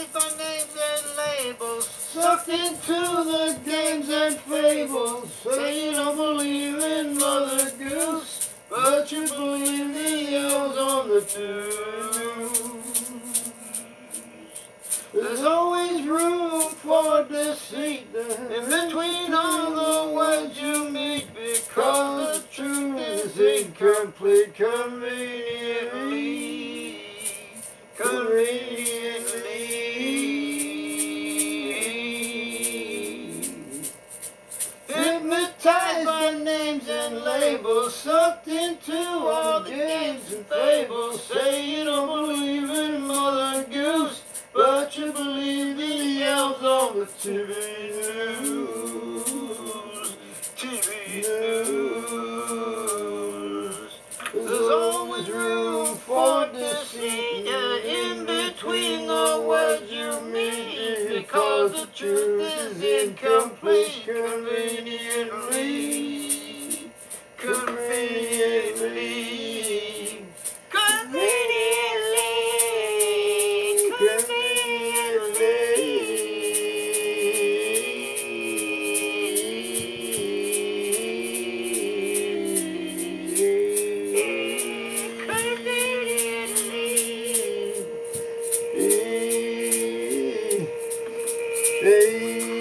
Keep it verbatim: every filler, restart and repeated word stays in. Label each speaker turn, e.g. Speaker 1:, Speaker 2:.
Speaker 1: hypnotized by names and labels, sucked into the games and fables. Say you don't believe in Mother Goose, but you believe the elves on the tubes. There's always room for deceit in between all the words you meet, because the truth is incomplete. Conveniently, conveniently hypnotized by names and labels, sucked into all the games and fables. Say you don't believe in Mother Goose, but you believe the elves on the T V news. T V news. There's always room for deceit in between the words you mean, because the truth is incomplete. Conveniently, conveniently, conveniently, conveniently. Hey.